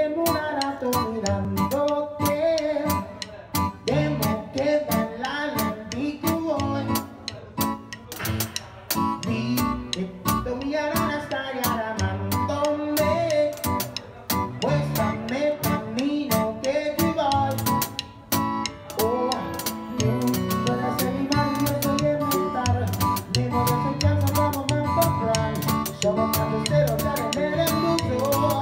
en un rato mirándote, demo queda en la lentitud. Vi que tu mirada está llamándome, muéstrame el camino que yo voy. Oh, tú puedes ser mi mano, yo soy de montar, mi modo se cansa, vamos a encontrar. Somos carroceros, ya en el embudo.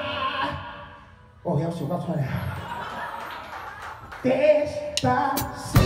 Oh, yeah, so that's what I have. Despacito.